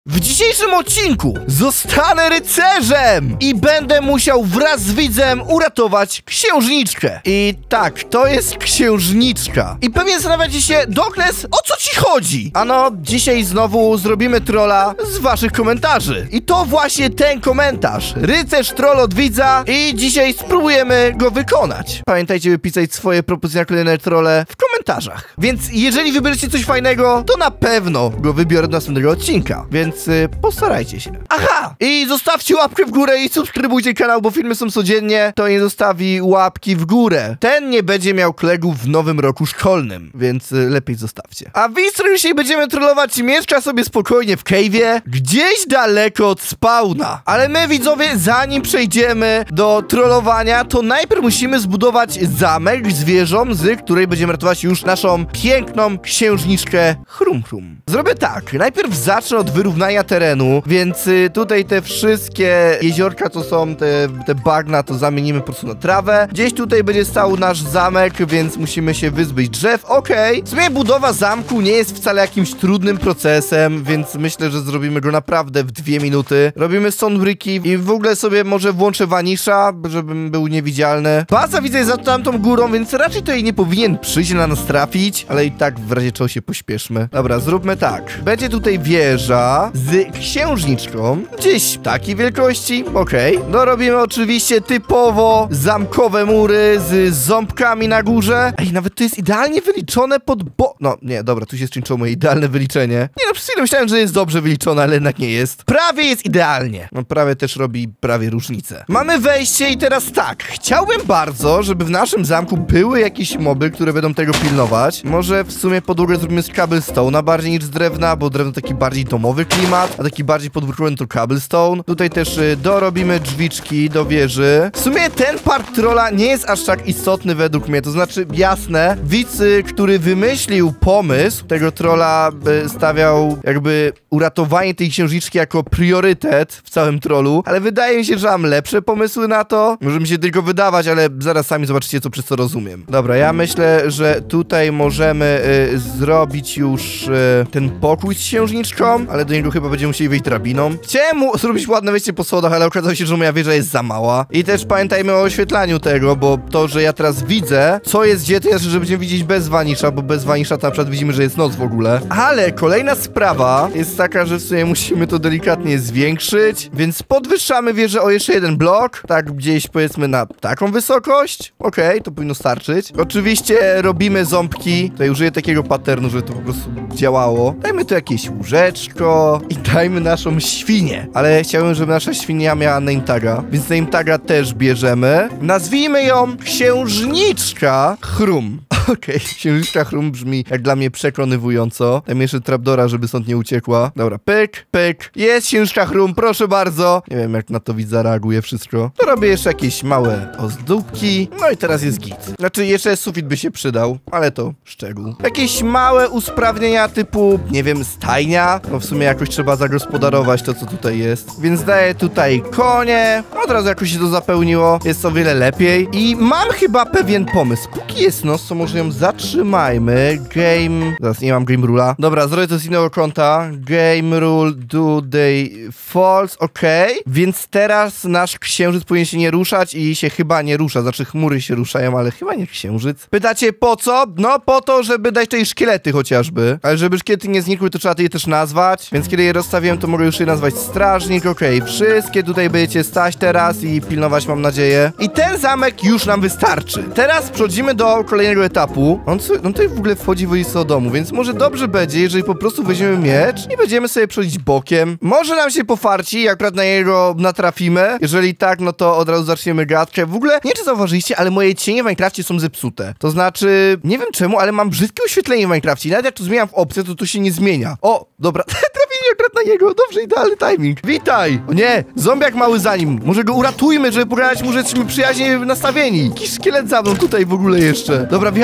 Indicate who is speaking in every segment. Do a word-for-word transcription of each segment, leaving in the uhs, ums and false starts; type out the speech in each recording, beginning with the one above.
Speaker 1: W dzisiejszym odcinku zostanę rycerzem i będę musiał wraz z widzem uratować księżniczkę. I tak, to jest księżniczka. I pewnie zastanawiacie się, Dokles, o co ci chodzi? Ano, dzisiaj znowu zrobimy trolla z waszych komentarzy. I to właśnie ten komentarz. Rycerz troll od widza i dzisiaj spróbujemy go wykonać. Pamiętajcie, by pisać swoje propozycje na kolejne trolle w komentarzach. Więc jeżeli wybierzecie coś fajnego, to na pewno go wybiorę do następnego odcinka. Więc Więc y, postarajcie się. Aha! I zostawcie łapkę w górę i subskrybujcie kanał, bo filmy są codziennie. To nie zostawi łapki w górę. Ten nie będzie miał kolegów w nowym roku szkolnym, więc y, lepiej zostawcie. A widz, dzisiaj będziemy trollować, mieszka sobie spokojnie w cave'ie, gdzieś daleko od spawna. Ale my, widzowie, zanim przejdziemy do trollowania, to najpierw musimy zbudować zamek z wieżą, z której będziemy ratować już naszą piękną księżniczkę Chrum Chrum. Zrobię tak. Najpierw zacznę od wyrównania terenu, więc y, tutaj te wszystkie jeziorka, co są, te, te bagna, to zamienimy po prostu na trawę. Gdzieś tutaj będzie stał nasz zamek, więc musimy się wyzbyć drzew. Okej. Okay. W sumie budowa zamku nie jest wcale jakimś trudnym procesem, więc myślę, że zrobimy go naprawdę w dwie minuty. Robimy stonebricki i w ogóle sobie może włączę wanisza, żebym był niewidzialny. Baza widzę jest za tamtą górą, więc raczej tutaj nie powinien przyjść na nas trafić, ale i tak w razie czego się pośpieszmy. Dobra, zróbmy tak. Będzie tutaj wieża z księżniczką, gdzieś takiej wielkości, okej. Okay. No robimy oczywiście typowo zamkowe mury z ząbkami na górze. Ej, nawet to jest idealnie wyliczone pod bo... No, nie, dobra, tu się skończyło moje idealne wyliczenie. Nie no, przez chwilę myślałem, że jest dobrze wyliczone, ale jednak nie jest. Prawie jest idealnie. No, prawie też robi prawie różnicę. Mamy wejście i teraz tak. Chciałbym bardzo, żeby w naszym zamku były jakieś moby, które będą tego pilnować. Może w sumie podłogę zrobimy z cobblestone'a bardziej niż z drewna, bo drewno taki bardziej domowy klimat, a taki bardziej podwórkowy to cobblestone. Tutaj też y, dorobimy drzwiczki do wieży. W sumie ten part trolla nie jest aż tak istotny według mnie, to znaczy jasne, widz, y, który wymyślił pomysł tego trolla, y, stawiał jakby uratowanie tej księżniczki jako priorytet w całym trollu, ale wydaje mi się, że mam lepsze pomysły na to. Może mi się tylko wydawać, ale zaraz sami zobaczycie, co przez co rozumiem. Dobra, ja myślę, że tutaj możemy y, zrobić już y, ten pokój z księżniczką, ale do niego chyba będziemy musieli wejść drabiną. Chciałem mu zrobić ładne wejście po schodach, ale okazało się, że moja wieża jest za mała. I też pamiętajmy o oświetlaniu tego, bo to, że ja teraz widzę, co jest gdzie, to jest, że będziemy widzieć bez wanisza, bo bez wanisza to na przykład widzimy, że jest noc w ogóle. Ale kolejna sprawa jest taka, że w sumie musimy to delikatnie zwiększyć, więc podwyższamy wieżę o jeszcze jeden blok, tak gdzieś powiedzmy na taką wysokość. Okej, okay, to powinno starczyć. Oczywiście robimy ząbki. Tutaj użyję takiego patternu, żeby to po prostu działało. Dajmy tu jakieś łóżeczko i dajmy naszą świnię. Ale chciałbym, żeby nasza świnia miała name taga, więc name taga też bierzemy. Nazwijmy ją Księżniczka Chrum. Okej, okay. Księżniczka Chrum brzmi jak dla mnie przekonywująco. Dajmy jeszcze trapdora, żeby stąd nie uciekła. Dobra, pyk, pyk. Jest Księżniczka Chrum, proszę bardzo. Nie wiem, jak na to widz zareaguje wszystko. To robię jeszcze jakieś małe ozdóbki. No i teraz jest git. Znaczy, jeszcze sufit by się przydał, ale to szczegół. Jakieś małe usprawnienia typu, nie wiem, stajnia. No w sumie jakoś trzeba zagospodarować to, co tutaj jest. Więc daję tutaj konie. Od razu jakoś się to zapełniło. Jest o wiele lepiej. I mam chyba pewien pomysł. Póki jest noc, to może ją zatrzymajmy. Game... Zaraz, nie mam game rule'a. Dobra, zrobię to z innego konta. Game rule do day false. Okej. Okay. Więc teraz nasz księżyc powinien się nie ruszać i się chyba nie rusza. Znaczy chmury się ruszają, ale chyba nie księżyc. Pytacie po co? No po to, żeby dać tutaj szkielety chociażby. Ale żeby szkielety nie znikły, to trzeba je też nazwać. Więc kiedy je rozstawiłem, to mogę już je nazwać strażnik. Okej, okay. Wszystkie tutaj będziecie stać teraz i pilnować, mam nadzieję. I ten zamek już nam wystarczy. Teraz przechodzimy do kolejnego etapu. On, on tutaj w ogóle wchodzi w do domu, więc może dobrze będzie, jeżeli po prostu weźmiemy miecz i będziemy sobie przechodzić bokiem. Może nam się pofarci, jak akurat na niego natrafimy. Jeżeli tak, no to od razu zaczniemy gadkę. W ogóle, nie wiem, czy zauważyliście, ale moje cienie w Minecrafcie są zepsute. To znaczy, nie wiem czemu, ale mam brzydkie oświetlenie w Minecrafcie. I nawet jak to zmieniam w opcję, to to się nie zmienia. O, dobra, trafili akurat na niego. Dobrze, idealny timing. Witaj! O nie, zombiak mały za nim. Może go uratujmy, żeby pogadać mu, że jesteśmy przyjaźnie nastawieni. Jakiś szkielet za mną tutaj w ogóle jeszcze. Dobra, wjechaj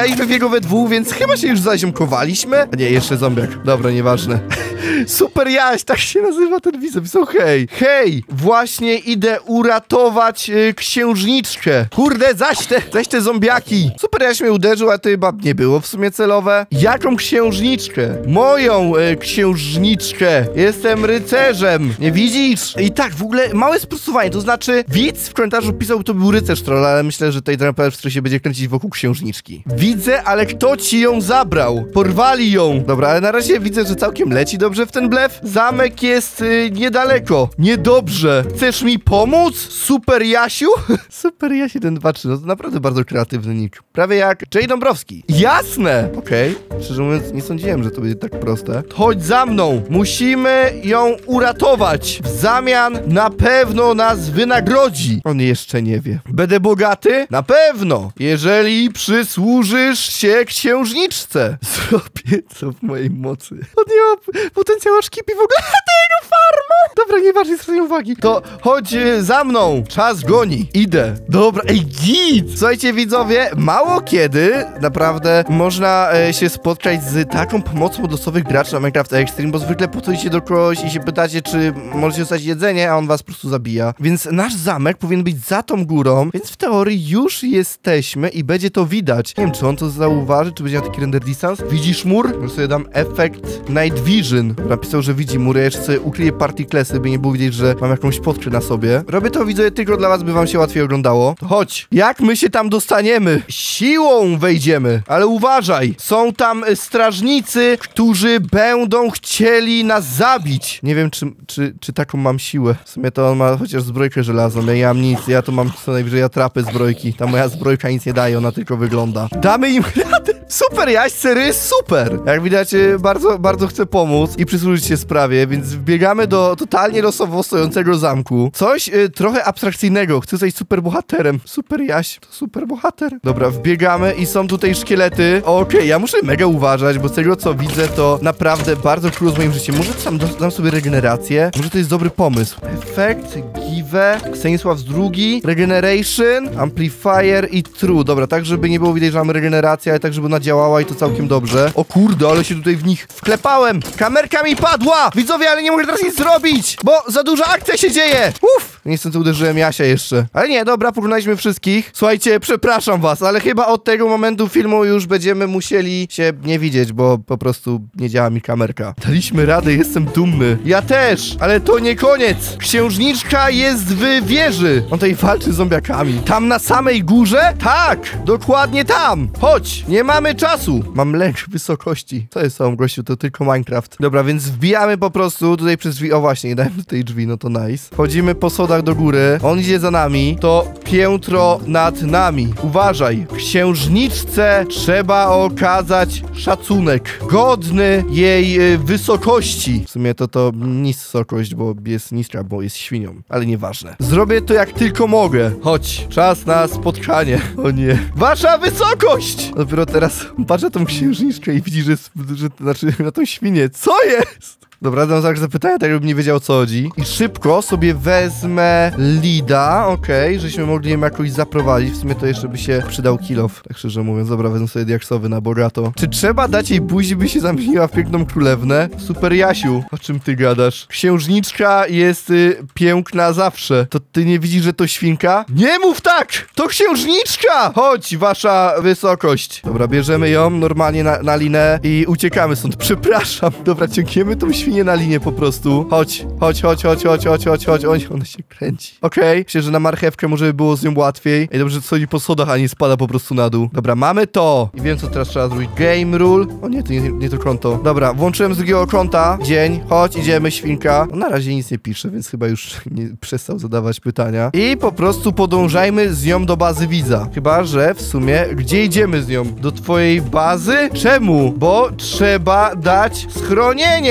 Speaker 1: graliśmy w jego we dwóch, więc chyba się już zaziomkowaliśmy. A nie, jeszcze zombiak. Dobra, nieważne. Super Jaś, tak się nazywa ten widz. So, hej, hej, właśnie idę uratować y, księżniczkę. Kurde, zaś te, zaś te zombiaki. Super Jaś mnie uderzył, a to chyba nie było w sumie celowe. Jaką księżniczkę? Moją y, księżniczkę. Jestem rycerzem. Nie widzisz? I tak, w ogóle małe sprostowanie, to znaczy widz w komentarzu pisał, to był rycerz troll, ale myślę, że tutaj ten w się będzie kręcić wokół księżniczki. Widzę, ale kto ci ją zabrał? Porwali ją. Dobra, ale na razie widzę, że całkiem leci dobrze w ten blef. Zamek jest y, niedaleko. Niedobrze. Chcesz mi pomóc? Super Jasiu? Super Jasiu ten dwa trzy. No to naprawdę bardzo kreatywny nick. Prawie jak Jay Dąbrowski. Jasne! Okej. Okay. Szczerze mówiąc, nie sądziłem, że to będzie tak proste. Chodź za mną. Musimy ją uratować. W zamian na pewno nas wynagrodzi. On jeszcze nie wie. Będę bogaty? Na pewno. Jeżeli przysłużysz się księżniczce. Zrobię co w mojej mocy. On nie ma potencjału szkipi w ogóle. To jego farma. Dobra, nieważne, nie zwracaj uwagi. To chodź za mną. Czas goni. Idę. Dobra, ej, git. Słuchajcie, widzowie, mało kiedy naprawdę można e, się spotkać z taką pomocą od losowych graczy na Minecraft Extreme, bo zwykle podchodzicie do kogoś i się pytacie, czy możecie dostać jedzenie, a on was po prostu zabija. Więc nasz zamek powinien być za tą górą, więc w teorii już jesteśmy i będzie to widać. Nie wiem, czy on to zauważy, czy będzie miał taki render distance. Widzisz mur? Już sobie dam efekt Night Vision. Napisał, że widzi mur, ja jeszcze sobie ukryję particlesy, by nie było widzieć, że mam jakąś podkrę na sobie. Robię to, widzę, tylko dla was, by wam się łatwiej oglądało. To chodź. Jak my się tam dostaniemy? Siłą wejdziemy. Ale uważaj. Są tam strażnicy, którzy będą chcieli nas zabić. Nie wiem, czy, czy, czy taką mam siłę. W sumie to on ma chociaż zbrojkę żelazną. Ja nie mam nic. Ja to mam co najwyżej atrapy zbrojki. Ta moja zbrojka nic nie daje, ona tylko wygląda. Damy im radę. Super, Jaś, sery jest super. Jak widać, bardzo, bardzo chcę pomóc i przysłużyć się sprawie, więc wbiegamy do totalnie losowo stojącego zamku. Coś y, trochę abstrakcyjnego. Chcę zostać super bohaterem. Super, Jaś, to super bohater. Dobra, wbiegamy i są tutaj szkielety. Okej, okay, ja muszę mega uważać, bo z tego co widzę, to naprawdę bardzo krótko z moim życiem. Może sam dam sobie regenerację? Może to jest dobry pomysł. Efekt, give, Stanisław drugi, regeneration, amplifier i true. Dobra, tak żeby nie było widać, że mamy regenerację, ale tak żeby ona działała i to całkiem dobrze. O kurde, ale się tutaj w nich wklepałem. Kamerka mi padła! Widzowie, ale nie mogę teraz nic zrobić, bo za duża akcja się dzieje. Uff! Niestety uderzyłem Jasia jeszcze. Ale nie, dobra, porównaliśmy wszystkich. Słuchajcie, przepraszam was, ale chyba od tego momentu filmu już będziemy musieli się nie widzieć, bo po prostu nie działa mi kamerka. Daliśmy radę, jestem dumny. Ja też, ale to nie koniec. Księżniczka jest w wieży. On tutaj walczy z zombiakami. Tam na samej górze? Tak, dokładnie tam. Chodź, nie mamy czasu. Mam lęk wysokości. Co jest tam, gościu? To tylko Minecraft. Dobra, więc wbijamy po prostu tutaj przez drzwi. O właśnie, nie dałem do tej drzwi, no to nice. Chodzimy po schodach do góry. On idzie za nami. To piętro nad nami. Uważaj. Księżniczce trzeba okazać szacunek. Godny jej y, wysokości. W sumie to to niskość, bo jest niska, bo jest świnią. Ale nieważne. Zrobię to jak tylko mogę. Chodź. Czas na spotkanie. O nie. Wasza wysokość! Dopiero teraz patrzę tą księżniczkę i widzi, że, że znaczy na tą świnię. Co jest? Dobra, dam zaraz zapytania, tak żebym nie wiedział o co chodzi. I szybko sobie wezmę Lida, okej, okay, żeśmy mogli ją jakoś zaprowadzić. W sumie to jeszcze by się przydał kill off, tak szczerze mówiąc. Dobra, wezmę sobie diaksowy na bogato. Czy trzeba dać jej buzi, by się zamieniła w piękną królewnę? Super Jasiu, o czym ty gadasz? Księżniczka jest y, piękna zawsze. To ty nie widzisz, że to świnka? Nie mów tak! To księżniczka! Chodź, wasza wysokość. Dobra, bierzemy ją normalnie na, na linę i uciekamy stąd. Przepraszam. Dobra, ciągniemy tą świnię na linię po prostu. Chodź, chodź, chodź, chodź, chodź, chodź, chodź, chodź, chodź. Ona się kręci. Okej, okay. Myślę, że na marchewkę może by było z nią łatwiej. Ej, dobrze, że schodzi po schodach, a nie spada po prostu na dół. Dobra, mamy to. I wiem, co teraz trzeba zrobić. Game rule. O nie, to nie, nie to konto. Dobra, włączyłem z drugiego konta. Dzień. Chodź, idziemy, świnka. No, na razie nic nie pisze, więc chyba już nie przestał zadawać pytania. I po prostu podążajmy z nią do bazy widza. Chyba, że w sumie, gdzie idziemy z nią? Do twojej bazy? Czemu? Bo trzeba dać schronienie jej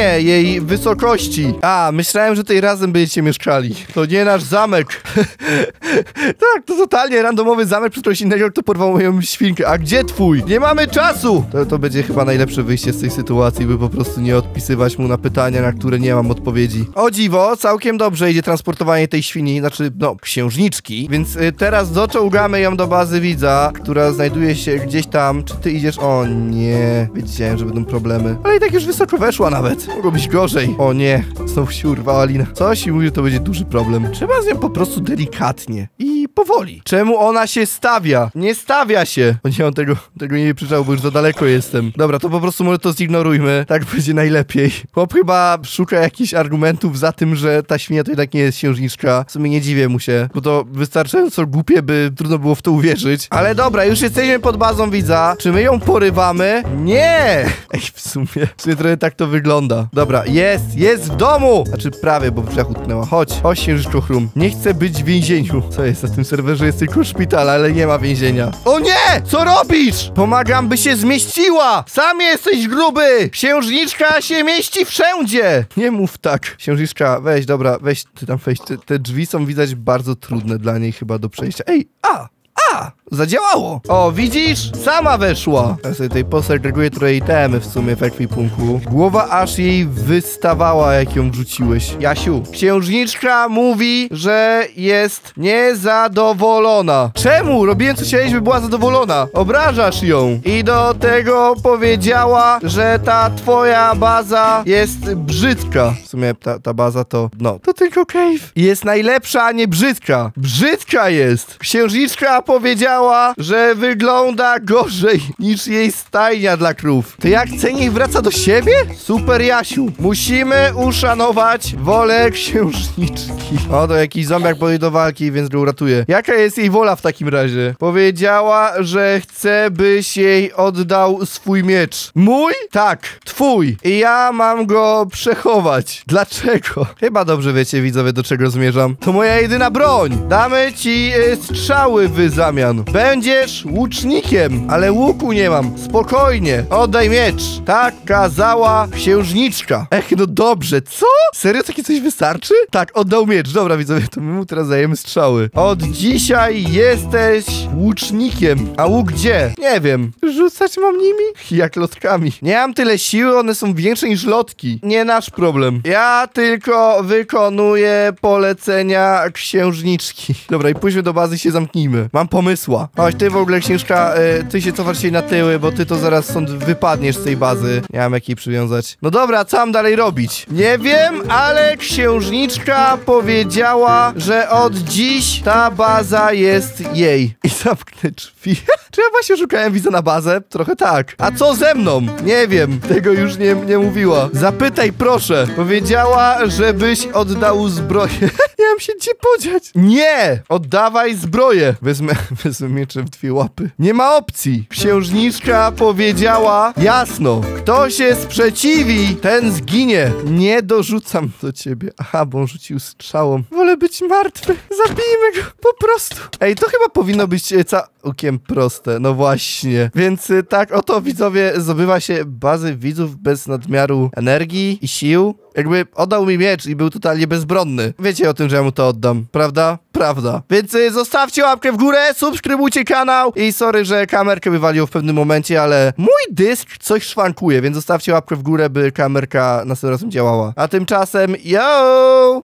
Speaker 1: tej wysokości. A, myślałem, że tej razem będziecie mieszkali. To nie nasz zamek. Tak, to totalnie randomowy zamek przez kogoś innego, kto porwał moją świnkę. A gdzie twój? Nie mamy czasu! To, to będzie chyba najlepsze wyjście z tej sytuacji, by po prostu nie odpisywać mu na pytania, na które nie mam odpowiedzi. O dziwo, całkiem dobrze idzie transportowanie tej świni, znaczy, no, księżniczki. Więc y, teraz doczołgamy ją do bazy widza, która znajduje się gdzieś tam. Czy ty idziesz? O nie, wiedziałem, że będą problemy. Ale i tak już wysoko weszła nawet. Mogło być gorzej. O nie, znowu się urwała lina. Coś i mówi, że to będzie duży problem. Trzeba z nią po prostu delikatnie i powoli. Czemu ona się stawia? Nie stawia się. O nie, on tego, tego nie przyczał, bo już za daleko jestem. Dobra, to po prostu może to zignorujmy. Tak będzie najlepiej. Chłop chyba szuka jakichś argumentów za tym, że ta świnia to jednak nie jest księżniczka. W sumie nie dziwię mu się, bo to wystarczająco głupie, by trudno było w to uwierzyć. Ale dobra, już jesteśmy pod bazą widza. Czy my ją porywamy? Nie! Ej, w sumie, w sumie trochę tak to wygląda. Dobra, jest, jest w domu! Znaczy prawie, bo w drzwiach utknęła. Chodź, chodź księżniczko Chrum. Nie chcę być w więzieniu. Co jest na tym serwerze? Jest tylko szpital, ale nie ma więzienia. O nie! Co robisz? Pomagam, by się zmieściła! Sam jesteś gruby! Księżniczka się mieści wszędzie! Nie mów tak. Księżniczka, weź, dobra, weź ty tam weź. Te, te drzwi są widać bardzo trudne dla niej chyba do przejścia. Ej, a! A! Zadziałało! O, widzisz? Sama weszła! Ja sobie tutaj posegreguję trochę itemy w sumie w ekwipunku. Głowa aż jej wystawała, jak ją wrzuciłeś. Jasiu, księżniczka mówi, że jest niezadowolona. Czemu? Robiłem co chciałeś, by była zadowolona. Obrażasz ją. I do tego powiedziała, że ta twoja baza jest brzydka. W sumie ta, ta baza to... no, to tylko cave. Jest najlepsza, a nie brzydka. Brzydka jest. Księżniczka powiedziała, że wygląda gorzej niż jej stajnia dla krów. To jak cenię wraca do siebie? Super, Jasiu. Musimy uszanować wolę księżniczki. O, to jakiś zombiak podejdzie do walki, więc go uratuje. Jaka jest jej wola w takim razie? Powiedziała, że chce, byś jej oddał swój miecz. Mój? Tak, twój. I ja mam go przechować. Dlaczego? Chyba dobrze wiecie, widzowie, do czego zmierzam. To moja jedyna broń. Damy ci y, strzały w zamian. Będziesz łucznikiem, ale łuku nie mam. Spokojnie. Oddaj miecz. Tak kazała księżniczka. Ech, no dobrze. Co? Serio takie coś wystarczy? Tak, oddał miecz. Dobra, widzowie, to my mu teraz dajemy strzały. Od dzisiaj jesteś łucznikiem. A łuk gdzie? Nie wiem. Rzucać mam nimi? Jak lotkami. Nie mam tyle siły, one są większe niż lotki. Nie nasz problem. Ja tylko wykonuję polecenia księżniczki. Dobra, i pójdźmy do bazy i się zamknijmy. Mam pomysła. Chodź, ty w ogóle, księżka, y, ty się cofasz się na tyły, bo ty to zaraz stąd wypadniesz z tej bazy. Nie mam jak jej przywiązać. No dobra, co mam dalej robić? Nie wiem, ale księżniczka powiedziała, że od dziś ta baza jest jej. I zamknę drzwi. Czy ja właśnie szukałem widza na bazę? Trochę tak. A co ze mną? Nie wiem. Tego już nie, nie mówiła. Zapytaj, proszę. Powiedziała, żebyś oddał zbroję. Nie mam się gdzie podziać. Nie! Oddawaj zbroję. Wezmę, wezmę mieczem w dwie łapy. Nie ma opcji. Księżniczka powiedziała jasno. Kto się sprzeciwi, ten zginie. Nie dorzucam do ciebie. Aha, bo on rzucił strzałą. Wolę być martwy. Zabijmy go. Po prostu. Ej, to chyba powinno być całkiem proste. No właśnie. Więc y, tak oto, widzowie, zdobywa się bazy widzów bez nadmiaru energii i sił. Jakby oddał mi miecz i był totalnie bezbronny. Wiecie o tym, że ja mu to oddam, prawda? Prawda. Więc y, zostawcie łapkę w górę, subskrybujcie kanał i sorry, że kamerkę wywaliło w pewnym momencie, ale mój dysk coś szwankuje, więc zostawcie łapkę w górę, by kamerka następnym razem działała. A tymczasem, yo!